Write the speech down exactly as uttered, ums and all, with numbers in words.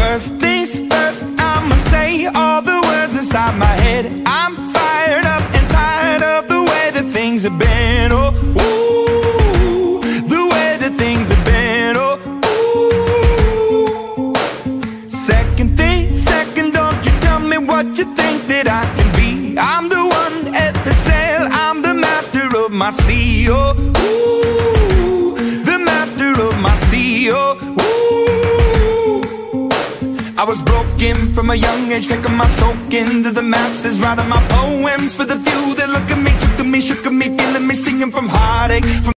First things first, I'ma say all the words inside my head. I'm fired up and tired of the way that things have been. Oh, ooh, the way that things have been. Oh, ooh. Second thing, second, don't you tell me what you think that I can be. I'm the one at the sail, I'm the master of my sea. Oh, ooh, the master of my sea. Oh, ooh. I was broken from a young age, taking my soak into the masses, writing my poems for the few that look at me, took to me, shook at me, feeling me, singing from heartache, from